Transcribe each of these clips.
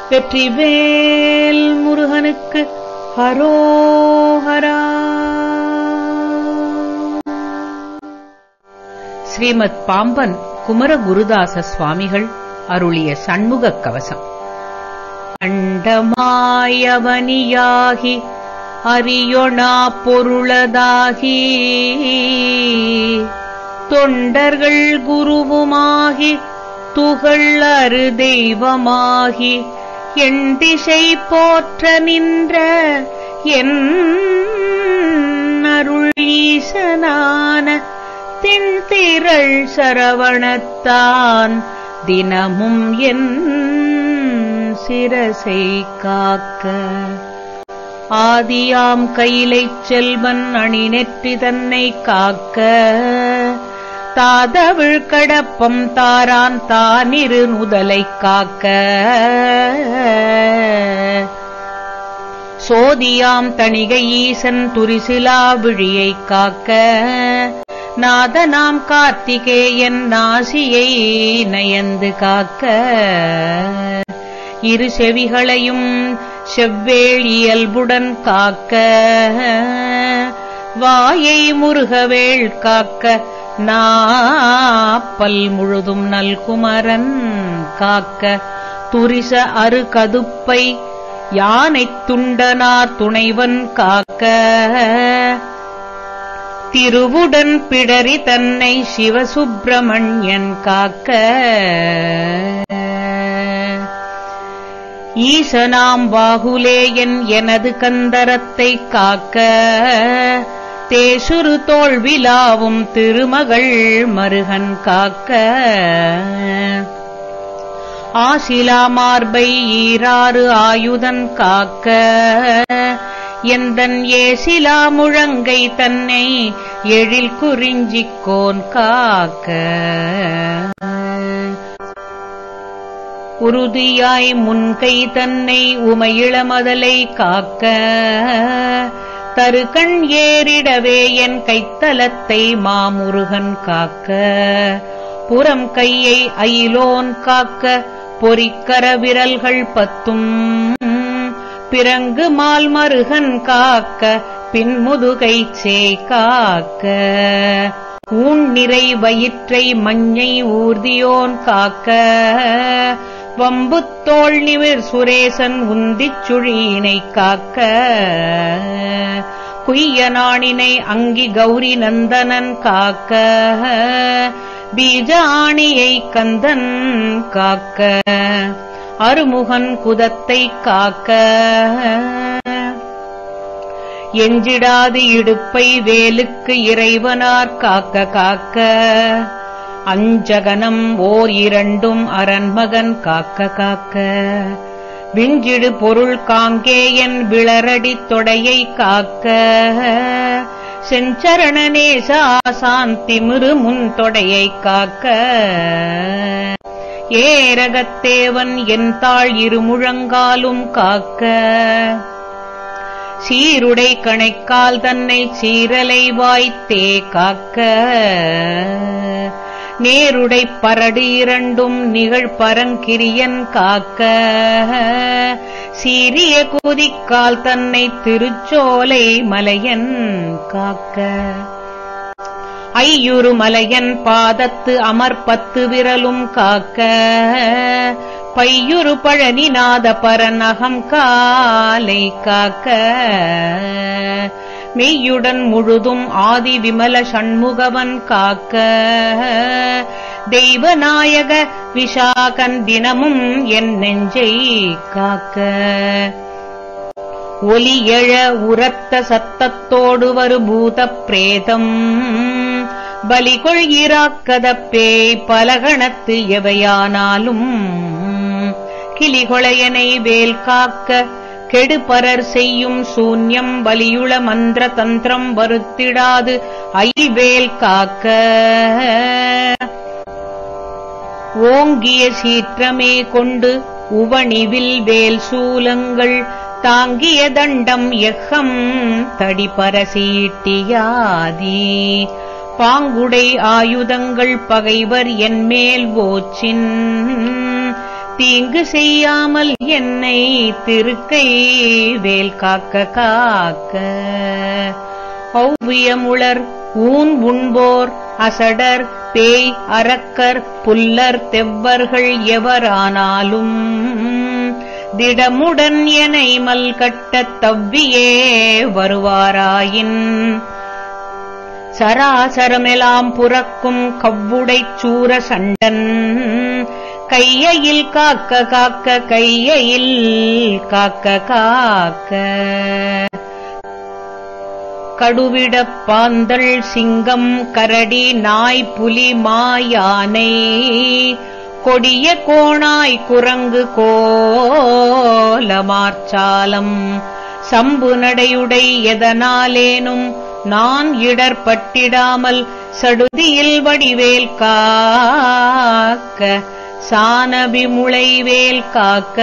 வெற்றிவேல் முருகனுக்கு ஹரோஹரா. ஸ்ரீமத் பாம்பன் குமரகுருதாச சுவாமிகள் அருளிய சண்முகக் கவசம். அண்டமாயவனியாகி அறியொணா பொருளதாகி தொண்டர்கள் குருவுமாகி துகள் அரு தெய்வமாகி என் திசை போற்ற நின்ற என் அருள் ஈசனான திண்திரள் சரவணத்தான் தினமும் என் சிரசை காக்க. ஆதியாம் கையிலைச் செல்வன் அணிநெற்றி தன்னை காக்க தாதவிழ் கடப்பம் தாரான் தானிரு நுதலைக் காக்க. சோதியாம் தணிகை ஈசன் துரிசிலா விழியைக் காக்க நாதனாம் கார்த்திகேயன் நாசியை நயந்து காக்க. இரு செவிகளையும் செவ்வேள் இயல்புடன் காக்க வாயை முருகவேள் காக்க நாப்பல் முழுதும் நல்குமரன் காக்க. துரிச அரு கதுப்பை யானைத் துண்டனார் துணைவன் காக்க திருவுடன் பிடரி தன்னை சிவசுப்பிரமணியன் காக்க. ஈசனாம் பாகுலேயன் எனது கந்தரத்தைக் காக்க தேசுரு தோள்விலாவும் திருமகள் மருகன் காக்க. ஆசிலா மார்பை ஈராறு ஆயுதன் காக்க எந்தன் ஏசிலா முழங்கை தன்னை எழில் குறிஞ்சிக்கோன் காக்க. உறுதியாய் முன்கை தன்னை உமையிளமதலை காக்க தருகண் ஏறிடவே என் கைத்தலத்தை மாமுருகன் காக்க. புறம் கையை அயிலோன் காக்க பொறிக்கர விரல்கள் பத்தும் பிறங்கு மால் மருகன் காக்க பின்முதுகைச் சேய் காக்க. ஊன் நிறை வயிற்றை மஞ்சை ஊர்தியோன் காக்க வம்புத்தோள் நிமிர் சுரேசன் உந்திச் சுழியினைக் காக்க. குய்யனாணினை அங்கி கௌரி நந்தனன் காக்க பீஜ ஆணியைக் கந்தன் காக்க. அருமுகன் குதத்தைக் காக்க எஞ்சிடாது இடுப்பை வேலுக்கு இறைவனார் காக்க காக்க. அஞ்சகனம் ஓர் இரண்டும் அரண்மகன் காக்க காக்க. விஞ்சிடு பொருள் காங்கேயன் விளரடி தொடையை காக்க செஞ்சரணநேச ஆசான் திமிரு முன் தொடையைக் காக்க. ஏரகத்தேவன் என் தாழ் இருமுழங்காலும் காக்க சீருடை கணைக்கால் தன்னை சீரலை வாய்த்தே காக்க. நேருடை பரடு இரண்டும் நிகழ் பரங்கிரியன் காக்க சீரிய குதிக்கால் தன்னை திருச்சோலை மலையன் காக்க. ஐயுறு மலையன் பாதத்து அமர்பத்து விரலும் காக்க பையுறு பழனிநாத பரநகம் காலை காக்க. மெய்யுடன் முழுதும் ஆதி விமல சண்முகவன் காக்க தெய்வநாயக விஷாகன் தினமும் என் நெஞ்சை காக்க. ஒலி எழ உரத்த சத்தத்தோடு வரு பூத பிரேதம் பலிகொள் இராக்கத பேய் பலகணத்து எவையானாலும் கிளிகொளையனை வேல் காக்க கெடுபரர் செய்யும் சூன்யம் வலியுள மந்திர தந்திரம் வருத்திடாது ஐவேல் காக்க. ஓங்கிய சீற்றமே கொண்டு உவணிவில் வேல் சூலங்கள் தாங்கிய தண்டம் எக்கம் தடிபரசீட்டியாதி பாங்குடை ஆயுதங்கள் பகைவர் என்மேல் ஓச்சின் தீங்கு செய்யாமல் என்னை திருக்கை வேல் காக்க காக்க. ஒவ்வியமுளர் ஊன் உண்போர் அசடர் பேய் அரக்கர் புல்லர் தெவ்வர்கள் எவரானாலும் திடமுடன் எனை மல்கட்டத் தவ்வியே வருவாராயின் சராசரமெலாம் புறக்கும் கவ்வுடைச் சூர சண்டன் கையில் காக்க காக்க கையில் காக்க காக்க. கடுவிடப் பாந்தள் சிங்கம் கரடி நாய் புலி மாயானை கொடிய கோணாய் குரங்கு கோலமார்ச்சாலம் சம்பு நடையுடை எதனாலேனும் நான் இடர்பட்டிடாமல் சடுதியில் வடிவேல் காக்க சானபிமுளைவேல் காக்க.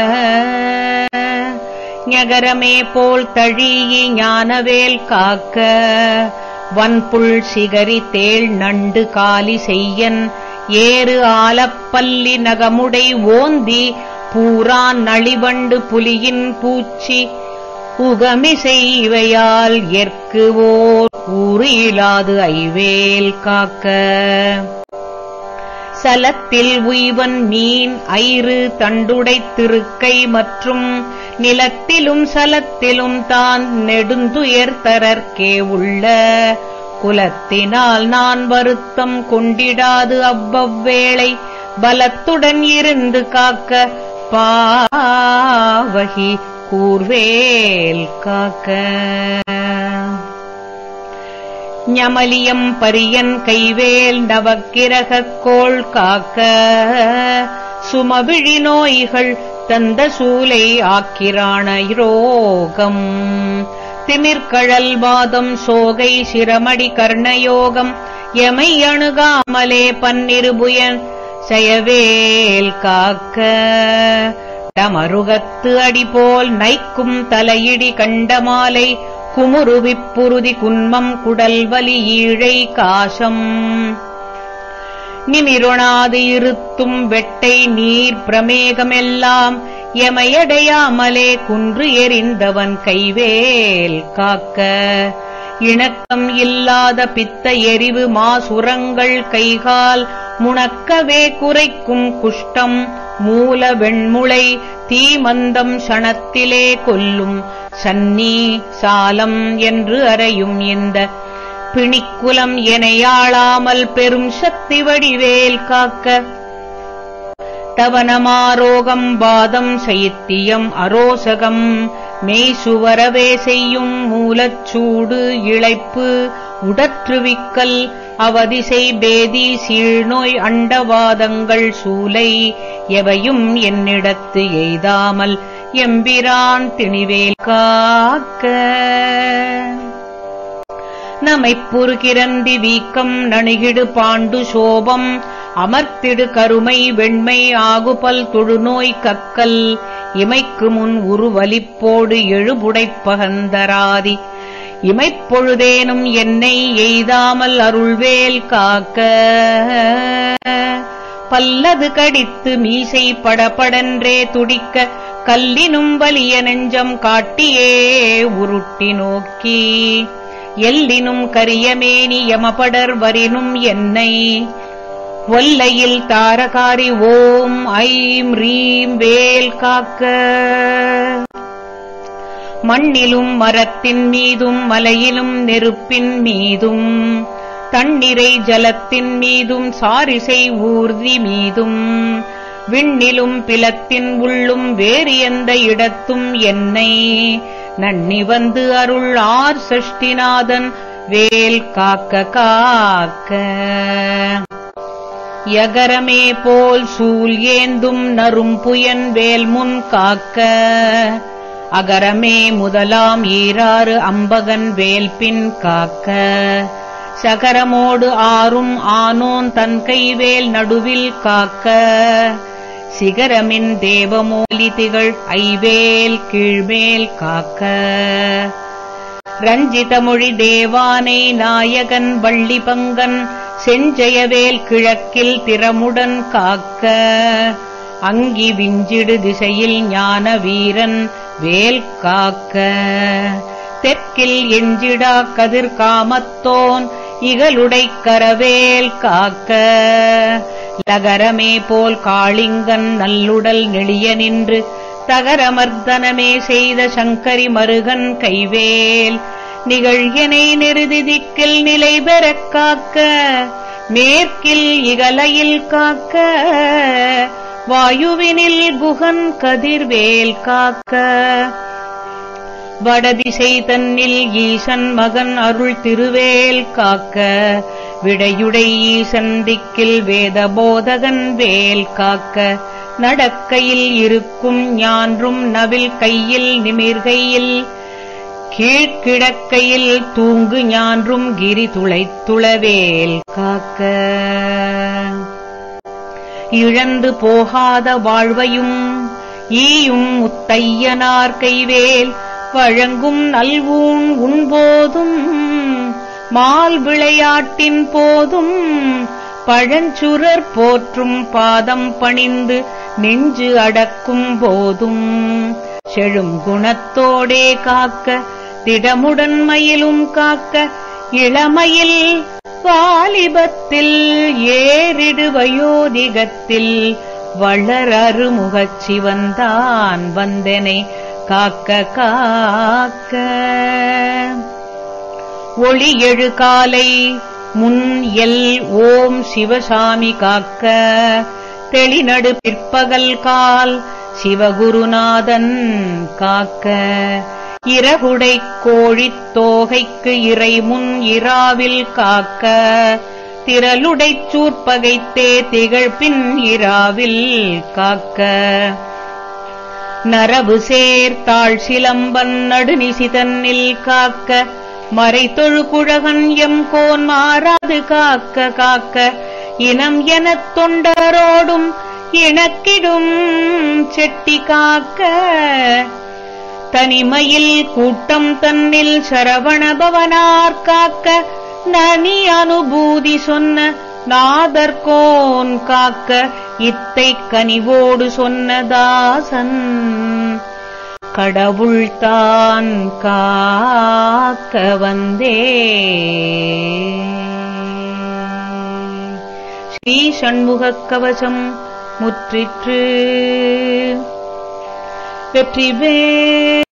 ஞகரமே போல் தழியி ஞானவேல் காக்க வன்புள் சிகரி தேள் நண்டு காலி செய்யன் ஏறு ஆலப்பல்லி நகமுடை ஓந்தி பூரான் நளிவண்டு புலியின் பூச்சி உகமிசை இவையால் எற்குவோர் ஊறு இலாது ஐவேல் காக்க. சலத்தில் உய்வன் மீன் ஐறு தண்டுடைத் திருக்கை மற்றும் நிலத்திலும் சலத்திலும் தான் நெடுந்துயர் தரற்கே உள்ள குலத்தினால் நான் வருத்தம் கொண்டிடாது அவ்வவ்வேளை பலத்துடன் இருந்து காக்க பாவகி கூர்வேல் காக்க. ஞமலியம் பரியன் கைவேல் நவக்கிரகக் கோள் காக்க சுமவிழி நோய்கள் தந்த சூலை ஆக்கிராண ரோகம் திமிர்கழல் வாதம் சோகை சிரமடி கர்ணயோகம் எமை அணுகாமலே பன்னிருபுயன் செயவேல் காக்க. டமருகத்து அடிபோல் நைக்கும் தலையிடி கண்டமாலை குமுருவிப்புருதி குன்மம் குடல்வலி ஈழை காசம் நிமிருணாது இருத்தும் வெட்டை நீர் பிரமேகமெல்லாம் எமையடையாமலே குன்று எறிந்தவன் கைவேல் காக்க. இணக்கம் இல்லாத பித்த எரிவு மாசுரங்கள் கைகால் முணக்கவே குறைக்கும் குஷ்டம் மூல வெண்முளை தீமந்தம் சணத்திலே கொல்லும் சன்னி சாலம் என்று அறையும் இந்த பிணிக்குலம் எனையாளாமல் பெரும் சக்தி வடிவேல் காக்க. தவனமாரோகம் வாதம் சைத்தியம் அரோசகம் மெய்சுவரவே செய்யும் மூலச்சூடு இளைப்பு உடற்றுவிக்கல் அவதிசை பேதி சீழ்நோய் அண்டவாதங்கள் சூலை எவையும் என்னிடத்து எய்தாமல் எம்பிரான் திணிவேல் காக்க. நமைப்புறு கிரந்தி வீக்கம் நணுகிடு பாண்டு சோபம் அமர்த்திடு கருமை வெண்மை ஆகுபல் தொழுநோய் கக்கல் இமைக்கு முன் உருவலிப்போடு எழுபுடைப்பகந்தராதி இமைப்பொழுதேனும் என்னை எய்தாமல் அருள்வேல் காக்க. பல்லது கடித்து மீசை படபடன்றே துடிக்க கல்லினும் வலிய நெஞ்சம் காட்டியே உருட்டி நோக்கி எல்லினும் கரியமேனி யமபடர் வரினும் என்னை ஒல்லையில் தாரகாரி ஓம் ஐம் ரீம் வேல் காக்க. மண்ணிலும் மரத்தின் மீதும் மலையிலும் நெருப்பின் மீதும் தண்ணீரை ஜலத்தின் மீதும் சாரிசை ஊர்தி மீதும் விண்ணிலும் பிலத்தின் உள்ளும் வேறு எந்த இடத்தும் என்னை நன்னி வந்து அருள் ஆர் சஷ்டிநாதன் வேல் காக்க காக்க. யகரமே போல் சூல் ஏந்தும் நறும்புயன் வேல் முன் காக்க அகரமே முதலாம் ஈராறு அம்பகன் வேல் பின் காக்க. சகரமோடு ஆறும் ஆனோன் தன் கைவேல் நடுவில் காக்க. சிகரமின் தேவமோலி திகழ் ஐவேல் கீழ்மேல் காக்க. ரஞ்சிதமொழி தேவானை நாயகன் வள்ளி பங்கன் செஞ்சயவேல் கிழக்கில் திறமுடன் காக்க. அங்கி விஞ்சிடு திசையில் ஞான வீரன் வேல் காக்க தெற்கில் எஞ்சிடா கதிர் காமத்தோன் இகலுடை கரவேல் காக்க லகரமே போல் காளிங்கன் நல்லுடல் நெளிய நின்று தகரமர்தனமே செய்த சங்கரி மருகன் கைவேல் நிகழ்யனை நெருதி திக்கில் நிலை பெறக் காக்க மேற்கில் இகலையில் காக்க வாயுவினில் குகன் கதிர்வேல் காக்க வடதிசை தன்னில் ஈசன் மகன் அருள் திருவேல் காக்க விடையுடை ஈசன் திக்கில் வேத போதகன் வேல் காக்க நடக்கையில் இருக்கும் ஞான்றும் நவில் கையில் நிமிர்கையில் கீழ்கிடக்கையில் தூங்கு ஞான்றும் கிரி துளைத்துளவேல் காக்க இழந்து போகாத வாழ்வையும் ஈயும் முத்தையனார் கைவேல் வழங்கும் நல்வூன் உண்போதும் மால் விளையாட்டின் போதும் பழஞ்சுரர் போற்றும் பாதம் பணிந்து நெஞ்சு அடக்கும் போதும் செழும் குணத்தோடே காக்க திடமுடன் மயிலும் காக்க இளமையில் வாலிபத்தில் ஏறிடு வயோதிகத்தில் வளர் அருமுகச் சிவந்தான் வந்தனை காக்க காக்க ஒளி எழு காலை முன் எல் ஓம் சிவசாமி காக்க தெளிநடு பிற்பகல் கால் சிவகுருநாதன் காக்க இரகுடை கோழித் தோகைக்கு இறைமுன் இராவில் காக்க திரளுடைச் சூர்பகைத்தே திகழ்பின் இராவில் காக்க நரவு சேர்த்தாள் சிலம்பன் நடுநிசிதன்னில் காக்க மறைத்தொழு குழகன் எம் கோன் மாறாது காக்க காக்க இனம் எனத் தொண்டரோடும் இணக்கிடும் செட்டி காக்க தனிமையில் கூட்டம் தன்னில் சரவணபவனார் காக்க நனி அனுபூதி சொன்ன நாதர்கோன் காக்க இத்தை கனிவோடு சொன்ன தாசன் கடவுள்தான் காக்க வந்தே. ஸ்ரீ சண்முகக் கவசம் முற்றிற்று. வெற்றிவே